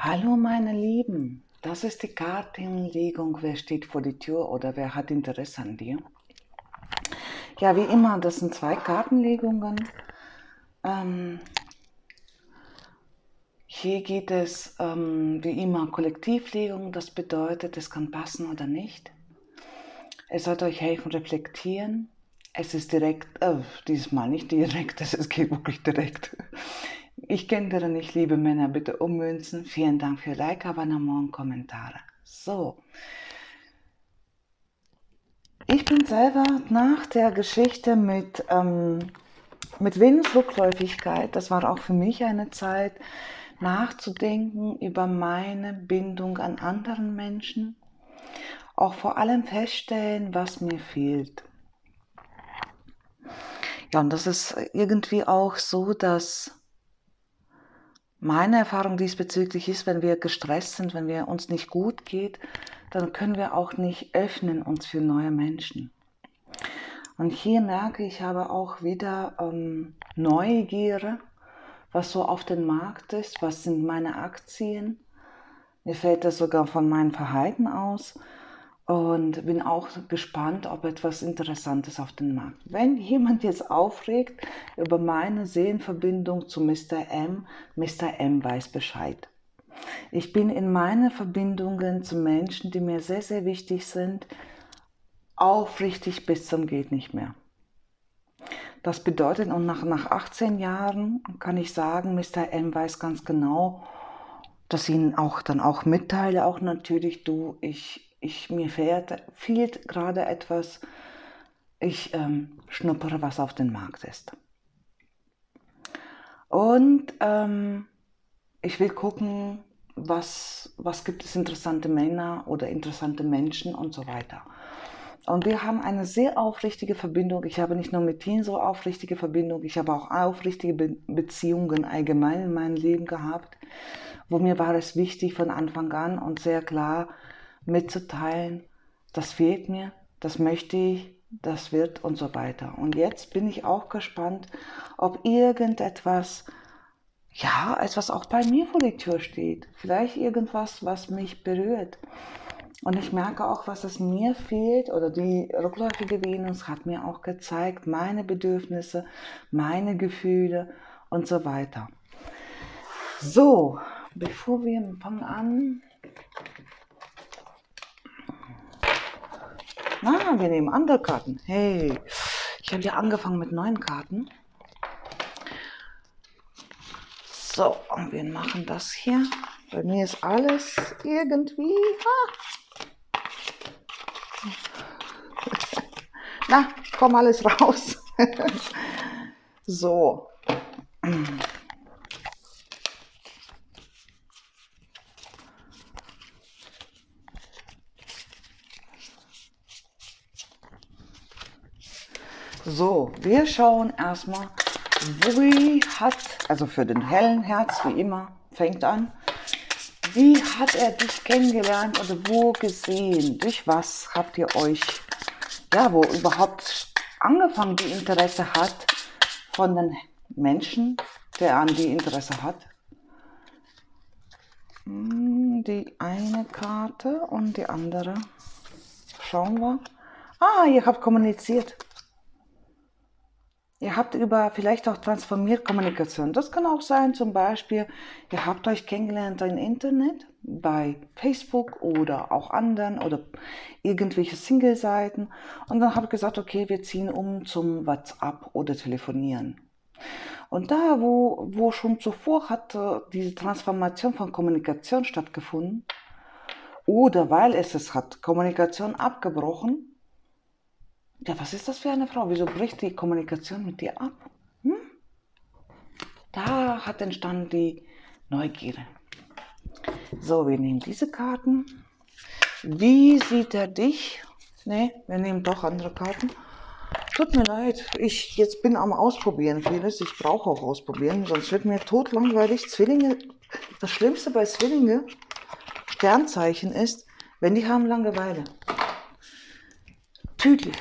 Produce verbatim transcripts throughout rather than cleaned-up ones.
Hallo meine Lieben, das ist die Kartenlegung. Wer steht vor die Tür oder wer hat Interesse an dir? Ja, wie immer, das sind zwei Kartenlegungen. Ähm, hier geht es ähm, wie immer Kollektivlegung. Das bedeutet, es kann passen oder nicht. Es sollte euch helfen, reflektieren. Es ist direkt, äh, dieses Mal nicht direkt, es geht wirklich direkt. Ich kenne dir nicht, liebe Männer, bitte ummünzen. Vielen Dank für Like, Abonnement und Kommentare. So. Ich bin selber nach der Geschichte mit, ähm, mit Venus-Rückläufigkeit, das war auch für mich eine Zeit, nachzudenken über meine Bindung an anderen Menschen, auch vor allem feststellen, was mir fehlt. Ja, und das ist irgendwie auch so, dass meine Erfahrung diesbezüglich ist, wenn wir gestresst sind, wenn wir uns nicht gut geht, dann können wir auch nicht öffnen uns für neue Menschen. Und hier merke ich aber auch wieder ähm, Neugierde, was so auf dem Markt ist, was sind meine Aktien. Mir fällt das sogar von meinem Verhalten aus und bin auch gespannt, ob etwas Interessantes auf den Markt. Wenn jemand jetzt aufregt über meine Seelenverbindung zu Mister M, Mister M weiß Bescheid. Ich bin in meinen Verbindungen zu Menschen, die mir sehr, sehr wichtig sind, aufrichtig bis zum geht nicht mehr. Das bedeutet, und nach, nach achtzehn Jahren kann ich sagen, Mister M weiß ganz genau, dass ich ihn auch dann auch mitteile, auch natürlich, du, ich, ich mir fehlt, fehlt gerade etwas, ich ähm, schnuppere, was auf dem Markt ist. Und ähm, ich will gucken, was, was gibt es interessante Männer oder interessante Menschen und so weiter. Und wir haben eine sehr aufrichtige Verbindung. Ich habe nicht nur mit ihm so aufrichtige Verbindung, ich habe auch aufrichtige Be- Beziehungen allgemein in meinem Leben gehabt, wo mir war es wichtig von Anfang an und sehr klar mitzuteilen, das fehlt mir, das möchte ich, das wird und so weiter. Und jetzt bin ich auch gespannt, ob irgendetwas, ja, etwas auch bei mir vor der Tür steht. Vielleicht irgendwas, was mich berührt. Und ich merke auch, was es mir fehlt, oder die rückläufige Venus hat mir auch gezeigt, meine Bedürfnisse, meine Gefühle und so weiter. So, bevor wir fangen an, na, wir nehmen andere Karten. Hey, ich habe ja angefangen mit neuen Karten. So, und wir machen das hier. Bei mir ist alles irgendwie... Ah. Na, komm alles raus. So. So, wir schauen erstmal, wie hat, also für den hellen Herz, wie immer, fängt an, wie hat er dich kennengelernt oder wo gesehen? Durch was habt ihr euch, ja, wo überhaupt angefangen, die Interesse hat von den Menschen, der an die Interesse hat? Die eine Karte und die andere. Schauen wir. Ah, ihr habt kommuniziert. Ihr habt über vielleicht auch transformiert Kommunikation. Das kann auch sein, zum Beispiel, ihr habt euch kennengelernt im Internet, bei Facebook oder auch anderen oder irgendwelche Single-Seiten. Und dann habt ihr gesagt, okay, wir ziehen um zum WhatsApp oder Telefonieren. Und da, wo, wo schon zuvor hatte diese Transformation von Kommunikation stattgefunden, oder weil es es hat, Kommunikation abgebrochen, ja, was ist das für eine Frau? Wieso bricht die Kommunikation mit dir ab? Hm? Da hat entstanden die Neugierde. So, wir nehmen diese Karten. Wie sieht er dich? Ne, wir nehmen doch andere Karten. Tut mir leid, ich jetzt bin am Ausprobieren vieles. Ich brauche auch ausprobieren, sonst wird mir totlangweilig. Zwillinge, das Schlimmste bei Zwillinge, Sternzeichen ist, wenn die haben Langeweile. Tödlich.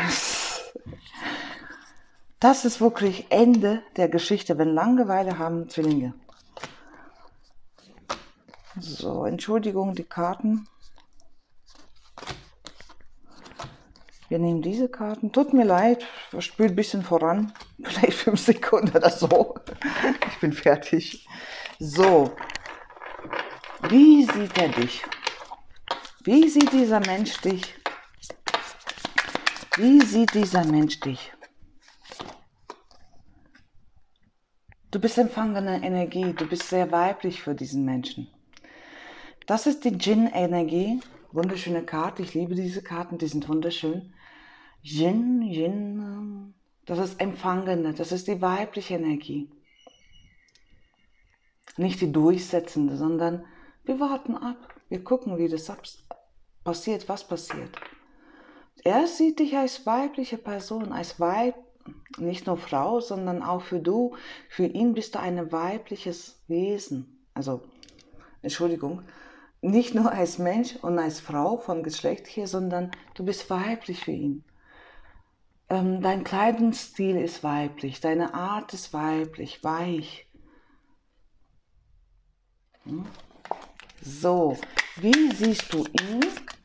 Das ist wirklich Ende der Geschichte, wenn Langeweile haben Zwillinge. So, Entschuldigung, die Karten. Wir nehmen diese Karten. Tut mir leid, ich spüle ein bisschen voran. Vielleicht fünf Sekunden oder so. Ich bin fertig. So, wie sieht er dich? Wie sieht dieser Mensch dich? Wie sieht dieser Mensch dich? Du bist empfangene Energie, du bist sehr weiblich für diesen Menschen. Das ist die Djinn-Energie. Wunderschöne Karte, ich liebe diese Karten, die sind wunderschön. Djinn, Djinn, das ist empfangene, das ist die weibliche Energie. Nicht die durchsetzende, sondern wir warten ab, wir gucken, wie das passiert, was passiert. Er sieht dich als weibliche Person, als Weib, nicht nur Frau, sondern auch für du, für ihn bist du ein weibliches Wesen. Also, Entschuldigung, nicht nur als Mensch und als Frau von Geschlecht hier, sondern du bist weiblich für ihn. Ähm, dein Kleidungsstil ist weiblich, deine Art ist weiblich, weich. Hm? So, wie siehst du ihn?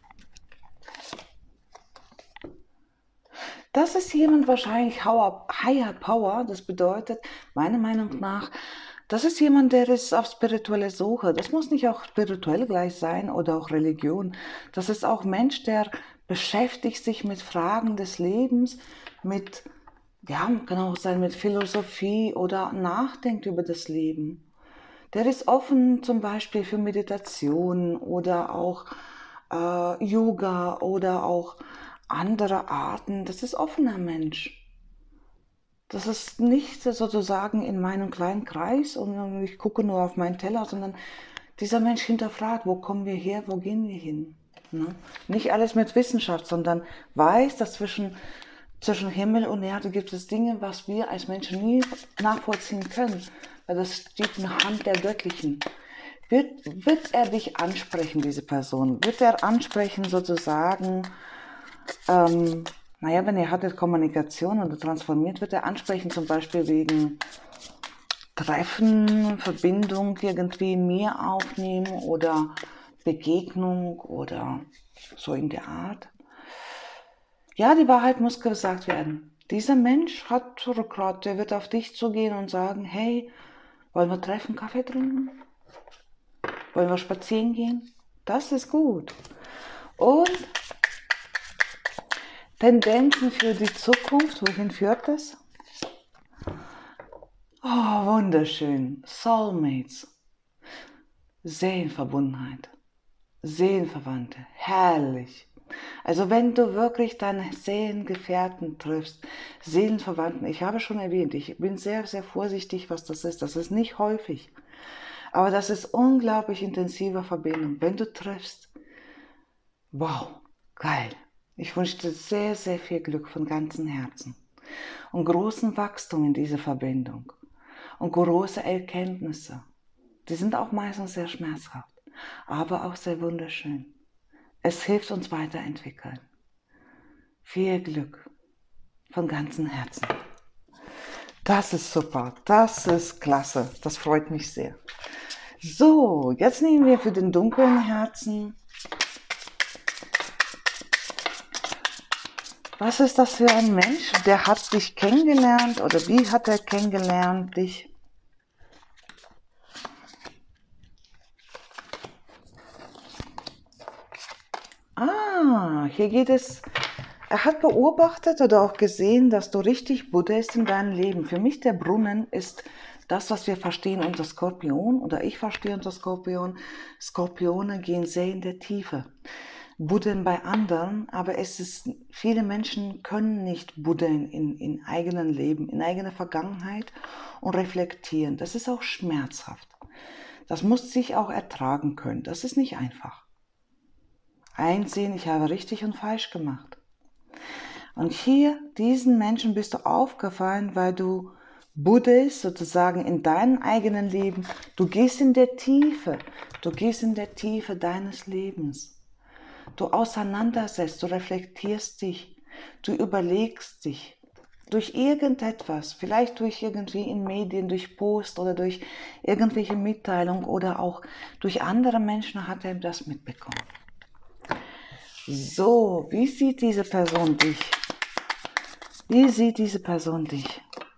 Das ist jemand wahrscheinlich Higher Power, das bedeutet, meiner Meinung nach, das ist jemand, der ist auf spirituelle Suche. Das muss nicht auch spirituell gleich sein oder auch Religion. Das ist auch Mensch, der beschäftigt sich mit Fragen des Lebens, mit, ja, kann auch sein mit Philosophie oder nachdenkt über das Leben. Der ist offen zum Beispiel für Meditation oder auch äh, Yoga oder auch andere Arten. Das ist offener Mensch. Das ist nicht sozusagen in meinem kleinen Kreis und ich gucke nur auf meinen Teller, sondern dieser Mensch hinterfragt, wo kommen wir her, wo gehen wir hin. Ne? Nicht alles mit Wissenschaft, sondern weiß, dass zwischen, zwischen Himmel und Erde gibt es Dinge, was wir als Menschen nie nachvollziehen können, weil das steht in der Hand der Göttlichen. Wird, wird er dich ansprechen, diese Person? Wird er ansprechen sozusagen, ähm, naja, wenn er hat jetzt Kommunikation oder transformiert, wird er ansprechen, zum Beispiel wegen Treffen, Verbindung irgendwie mehr aufnehmen oder Begegnung oder so in der Art. Ja, die Wahrheit muss gesagt werden. Dieser Mensch hat Rückgrat, der wird auf dich zugehen und sagen, hey, wollen wir treffen, Kaffee trinken? Wollen wir spazieren gehen? Das ist gut. Und Tendenzen für die Zukunft, wohin führt das? Oh, wunderschön. Soulmates. Seelenverbundenheit. Seelenverwandte. Herrlich. Also wenn du wirklich deine Seelengefährten triffst, Seelenverwandten, ich habe schon erwähnt, ich bin sehr, sehr vorsichtig, was das ist. Das ist nicht häufig. Aber das ist unglaublich intensive Verbindung. Wenn du triffst, wow, geil. Ich wünsche dir sehr, sehr viel Glück von ganzem Herzen und großen Wachstum in dieser Verbindung und große Erkenntnisse. Die sind auch meistens sehr schmerzhaft, aber auch sehr wunderschön. Es hilft uns weiterentwickeln. Viel Glück von ganzem Herzen. Das ist super, das ist klasse, das freut mich sehr. So, jetzt nehmen wir für den dunklen Herzen. Was ist das für ein Mensch? Der hat dich kennengelernt oder wie hat er kennengelernt dich? Ah, hier geht es, er hat beobachtet oder auch gesehen, dass du richtig buddelst in deinem Leben. Für mich der Brunnen ist das, was wir verstehen unter Skorpion oder ich verstehe unter Skorpion. Skorpione gehen sehr in der Tiefe. Buddeln bei anderen, aber es ist, viele Menschen können nicht buddeln in, in eigenen Leben, in eigener Vergangenheit und reflektieren. Das ist auch schmerzhaft. Das muss sich auch ertragen können. Das ist nicht einfach. Einsehen, ich habe richtig und falsch gemacht. Und hier, diesen Menschen bist du aufgefallen, weil du buddelst sozusagen in deinem eigenen Leben. Du gehst in der Tiefe, du gehst in der Tiefe deines Lebens. Du auseinandersetzt, du reflektierst dich, du überlegst dich, durch irgendetwas, vielleicht durch irgendwie in Medien, durch Post oder durch irgendwelche Mitteilung oder auch durch andere Menschen hat er das mitbekommen. So, wie sieht diese Person dich? Wie sieht diese Person dich?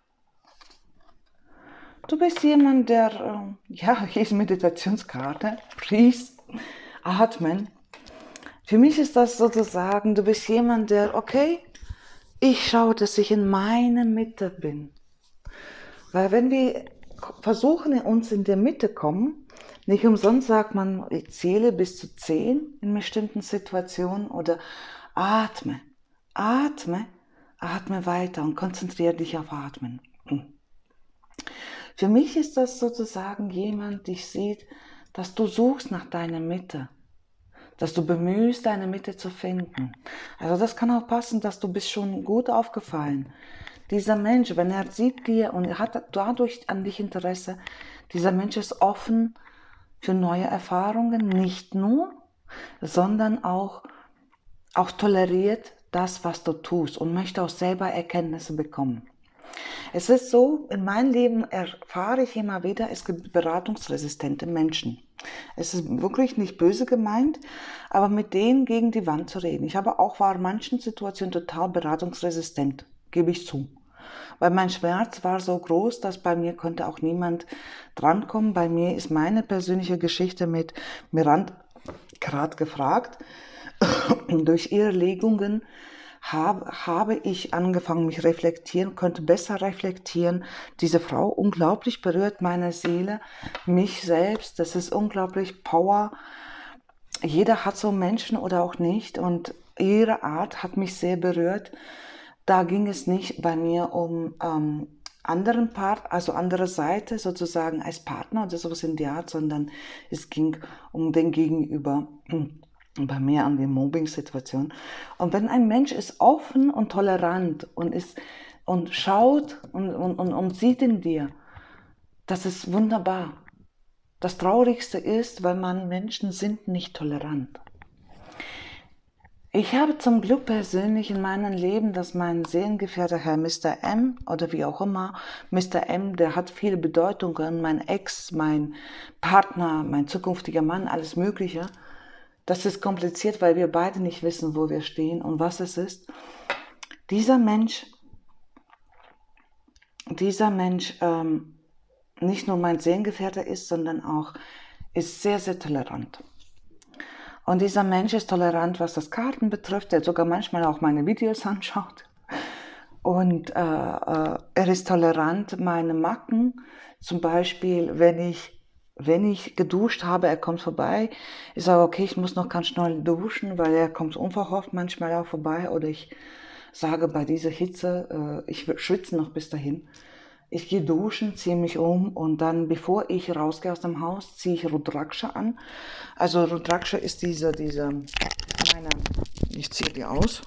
Du bist jemand, der, äh, ja, hier ist Meditationskarte, Breathe, atmen. Für mich ist das sozusagen, du bist jemand, der, okay, ich schaue, dass ich in meiner Mitte bin. Weil wenn wir versuchen, uns in der Mitte kommen, nicht umsonst sagt man, ich zähle bis zu zehn in bestimmten Situationen oder atme, atme, atme weiter und konzentriere dich auf Atmen. Für mich ist das sozusagen jemand, der sieht, dass du suchst nach deiner Mitte, dass du bemühst, deine Mitte zu finden. Also das kann auch passen, dass du bist schon gut aufgefallen. Dieser Mensch, wenn er sieht dir und hat dadurch an dich Interesse, dieser Mensch ist offen für neue Erfahrungen, nicht nur, sondern auch, auch toleriert das, was du tust und möchte auch selber Erkenntnisse bekommen. Es ist so, in meinem Leben erfahre ich immer wieder, es gibt beratungsresistente Menschen. Es ist wirklich nicht böse gemeint, aber mit denen gegen die Wand zu reden. Ich habe auch war in manchen Situationen total beratungsresistent, gebe ich zu. Weil mein Schmerz war so groß, dass bei mir konnte auch niemand drankommen. Bei mir ist meine persönliche Geschichte mit Mirand gerade gefragt. Durch ihre Legungen habe, habe ich angefangen, mich reflektieren, konnte besser reflektieren. Diese Frau unglaublich berührt meine Seele, mich selbst. Das ist unglaublich Power. Jeder hat so Menschen oder auch nicht und ihre Art hat mich sehr berührt. Da ging es nicht bei mir um ähm, anderen Part, also andere Seite sozusagen als Partner oder sowas in der Art, sondern es ging um den Gegenüber. Bei mir an die Mobbing-Situation. Und wenn ein Mensch ist offen und tolerant und, ist, und schaut und, und, und, und sieht in dir, das ist wunderbar. Das Traurigste ist, weil man Menschen sind nicht tolerant. Ich habe zum Glück persönlich in meinem Leben, dass mein Seelengefährte Herr Mister M. oder wie auch immer, Mister M., der hat viele Bedeutungen, mein Ex, mein Partner, mein zukünftiger Mann, alles Mögliche. Das ist kompliziert, weil wir beide nicht wissen, wo wir stehen und was es ist. Dieser Mensch, dieser Mensch ähm, nicht nur mein Seelengefährte ist, sondern auch ist sehr, sehr tolerant. Und dieser Mensch ist tolerant, was das Karten betrifft, der sogar manchmal auch meine Videos anschaut. Und äh, äh, er ist tolerant, meine Macken, zum Beispiel, wenn ich Wenn ich geduscht habe, er kommt vorbei. Ich sage, okay, ich muss noch ganz schnell duschen, weil er kommt unverhofft manchmal auch vorbei. Oder ich sage, bei dieser Hitze, äh, ich schwitze noch bis dahin. Ich gehe duschen, ziehe mich um und dann, bevor ich rausgehe aus dem Haus, ziehe ich Rudraksha an. Also Rudraksha ist diese, diese, meine, ich ziehe die aus.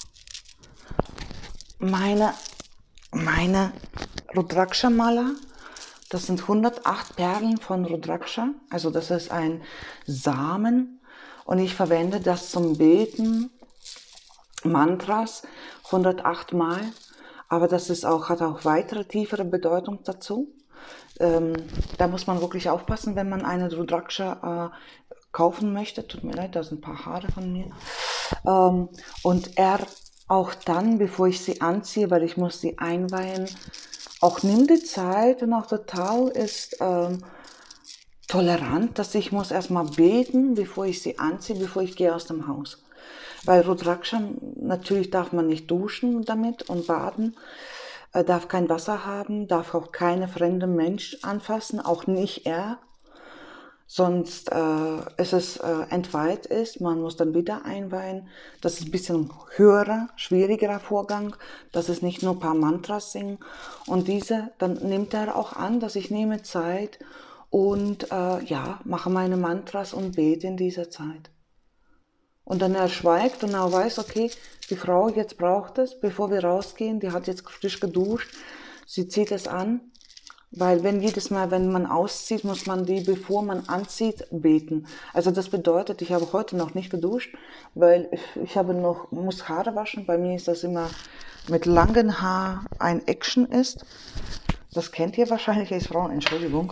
Meine, meine Rudraksha-Mala. Das sind hundertacht Perlen von Rudraksha, also das ist ein Samen und ich verwende das zum Beten, Mantras, hundertacht Mal, aber das ist auch, hat auch weitere tiefere Bedeutung dazu. Ähm, da muss man wirklich aufpassen, wenn man eine Rudraksha äh, kaufen möchte. Tut mir leid, da sind ein paar Haare von mir. Ähm, und er auch dann, bevor ich sie anziehe, weil ich muss sie einweihen, auch nimmt die Zeit und auch total ist ähm, tolerant, dass ich muss erstmal beten, bevor ich sie anziehe, bevor ich gehe aus dem Haus. Weil Rudraksha, natürlich darf man nicht duschen damit und baden, äh, darf kein Wasser haben, darf auch keine fremde Mensch anfassen, auch nicht er. Sonst äh, ist es äh, entweiht ist, man muss dann wieder einweihen. Das ist ein bisschen höherer, schwierigerer Vorgang. Das ist nicht nur ein paar Mantras singen. Und diese, dann nimmt er auch an, dass ich nehme Zeit und äh, ja, mache meine Mantras und bete in dieser Zeit. Und dann er schweigt und er weiß, okay, die Frau jetzt braucht es, bevor wir rausgehen, die hat jetzt frisch geduscht, sie zieht es an. Weil wenn jedes Mal, wenn man auszieht, muss man die, bevor man anzieht, beten. Also das bedeutet, ich habe heute noch nicht geduscht, weil ich, ich habe noch, muss Haare waschen. Bei mir ist das immer mit langem Haar ein Action ist. Das kennt ihr wahrscheinlich als Frauen, Entschuldigung.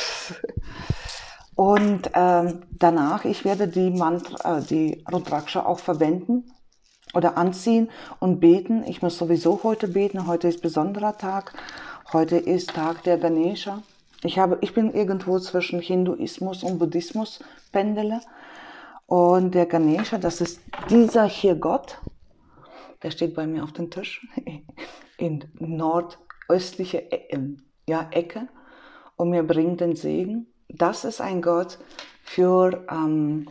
Und ähm, danach, ich werde die Mantra, äh, die Rudraksha auch verwenden oder anziehen und beten. Ich muss sowieso heute beten. Heute ist besonderer Tag. Heute ist Tag der Ganesha. Ich, habe, ich bin irgendwo zwischen Hinduismus und Buddhismus pendele. Und der Ganesha, das ist dieser hier Gott. Der steht bei mir auf dem Tisch in nordöstliche ja, Ecke und mir bringt den Segen. Das ist ein Gott für ähm,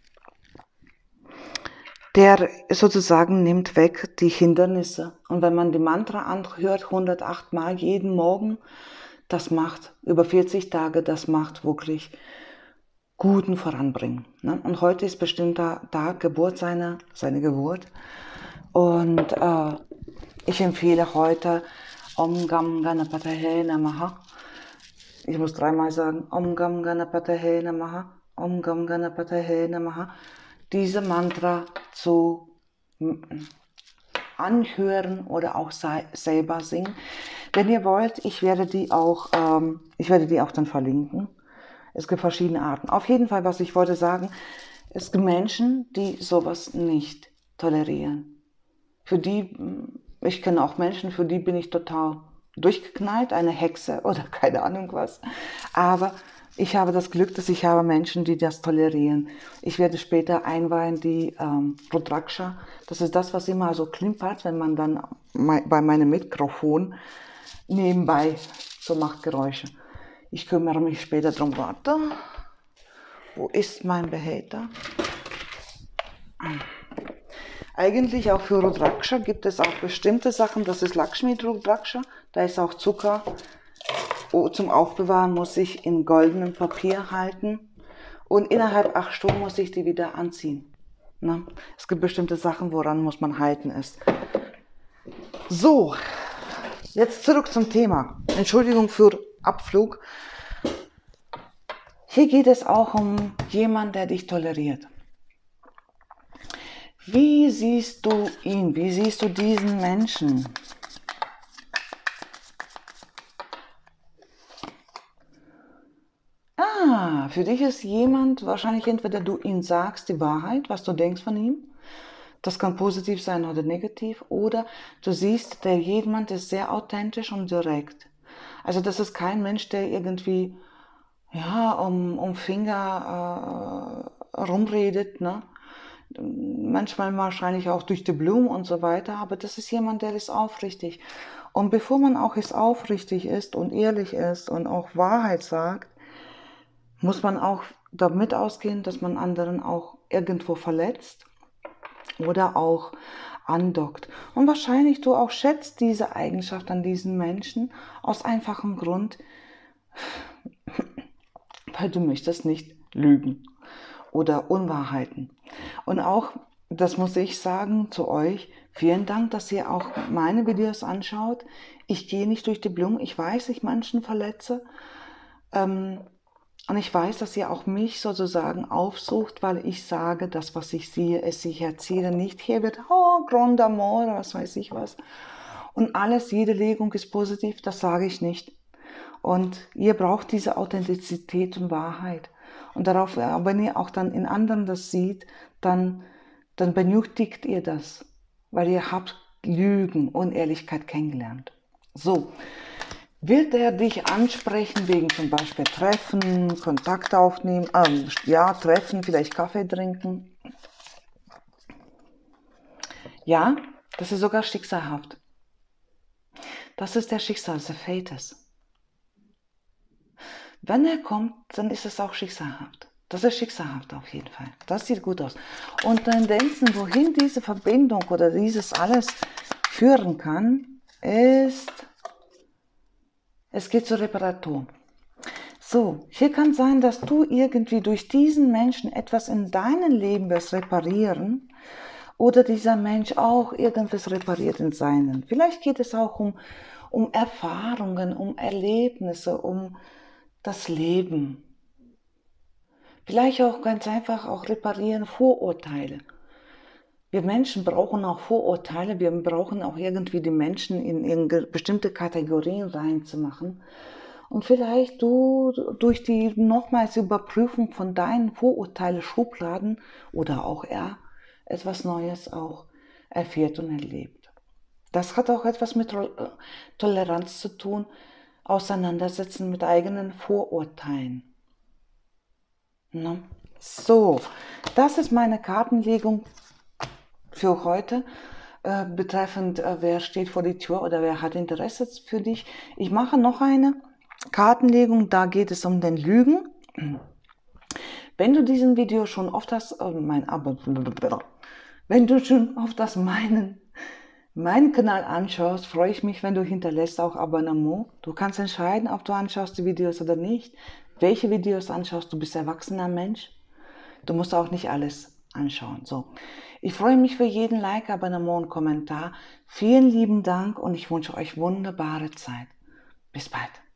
der sozusagen nimmt weg die Hindernisse. Und wenn man die Mantra anhört, hundertacht Mal jeden Morgen, das macht über vierzig Tage, das macht wirklich guten Voranbringen. Ne? Und heute ist bestimmter Tag, Geburt seiner, seine Geburt. Und äh, ich empfehle heute Om Gam Ganapataye Namaha. Ich muss dreimal sagen, Om Gam Ganapataye Namaha, Om Gam Ganapataye Namaha. Diese Mantra zu anhören oder auch selber singen. Wenn ihr wollt, ich werde die auch, ähm, ich werde die auch dann verlinken. Es gibt verschiedene Arten. Auf jeden Fall, was ich wollte sagen, es gibt Menschen, die sowas nicht tolerieren. Für die, ich kenne auch Menschen, für die bin ich total durchgeknallt, eine Hexe oder keine Ahnung was. Aber ich habe das Glück, dass ich habe Menschen, die das tolerieren. Ich werde später einweihen die ähm, Rudraksha. Das ist das, was immer so klimpert, wenn man dann bei meinem Mikrofon nebenbei so macht Geräusche. Ich kümmere mich später drum. Warte, wo ist mein Behälter? Eigentlich auch für Rudraksha gibt es auch bestimmte Sachen. Das ist Lakshmi Rudraksha. Da ist auch Zucker. Oh, zum Aufbewahren muss ich in goldenem Papier halten. Und innerhalb acht Stunden muss ich die wieder anziehen. Ne? Es gibt bestimmte Sachen, woran muss man halten ist. So, jetzt zurück zum Thema. Entschuldigung für Abflug. Hier geht es auch um jemanden, der dich toleriert. Wie siehst du ihn? Wie siehst du diesen Menschen? Ah, für dich ist jemand, wahrscheinlich entweder du ihm sagst die Wahrheit, was du denkst von ihm. Das kann positiv sein oder negativ. Oder du siehst, der jemand ist sehr authentisch und direkt. Also das ist kein Mensch, der irgendwie ja, um, um Finger äh, rumredet, ne? Manchmal wahrscheinlich auch durch die Blumen und so weiter, aber das ist jemand, der ist aufrichtig. Und bevor man auch ist aufrichtig ist und ehrlich ist und auch Wahrheit sagt, muss man auch damit ausgehen, dass man anderen auch irgendwo verletzt oder auch andockt. Und wahrscheinlich du auch schätzt diese Eigenschaft an diesen Menschen aus einfachem Grund, weil du möchtest nicht lügen oder Unwahrheiten. Und auch, das muss ich sagen zu euch, vielen Dank, dass ihr auch meine Videos anschaut. Ich gehe nicht durch die Blumen, ich weiß, ich Menschen verletze. Ähm, und ich weiß, dass ihr auch mich sozusagen aufsucht, weil ich sage, das, was ich sehe, es ich erzähle nicht. Hier wird, oh, Grand Amor, was weiß ich was. Und alles, jede Legung ist positiv, das sage ich nicht. Und ihr braucht diese Authentizität und Wahrheit. Und darauf, wenn ihr auch dann in anderen das seht, dann, dann benötigt ihr das, weil ihr habt Lügen, Unehrlichkeit kennengelernt. So, wird er dich ansprechen wegen zum Beispiel Treffen, Kontakt aufnehmen, ähm, ja, Treffen, vielleicht Kaffee trinken? Ja, das ist sogar schicksalhaft. Das ist der Schicksal, der Fates. Wenn er kommt, dann ist es auch schicksalhaft. Das ist schicksalhaft auf jeden Fall. Das sieht gut aus. Und Tendenzen, wohin diese Verbindung oder dieses alles führen kann, ist, es geht zur Reparatur. So, hier kann sein, dass du irgendwie durch diesen Menschen etwas in deinem Leben wirst reparieren oder dieser Mensch auch irgendwas repariert in seinen. Vielleicht geht es auch um, um Erfahrungen, um Erlebnisse, um das Leben. Vielleicht auch ganz einfach auch reparieren Vorurteile. Wir Menschen brauchen auch Vorurteile, wir brauchen auch irgendwie die Menschen in, in bestimmte Kategorien reinzumachen. Und vielleicht du durch die nochmals Überprüfung von deinen Vorurteile, Schubladen oder auch er etwas Neues auch erfährt und erlebt. Das hat auch etwas mit Toleranz zu tun, Auseinandersetzen mit eigenen Vorurteilen. Na? So, das ist meine Kartenlegung für heute, äh, betreffend, äh, wer steht vor die Tür oder wer hat Interesse für dich. Ich mache noch eine Kartenlegung, da geht es um den Lügen. Wenn du diesen Video schon oft hast, äh, mein Abo, wenn du schon oft das meinen, meinen Kanal anschaust, freue ich mich, wenn du hinterlässt auch Abonnement. Du kannst entscheiden, ob du anschaust die Videos oder nicht. Welche Videos anschaust, du bist erwachsener Mensch. Du musst auch nicht alles anschauen. So. Ich freue mich für jeden Like, Abonnement und Kommentar. Vielen lieben Dank und ich wünsche euch wunderbare Zeit. Bis bald.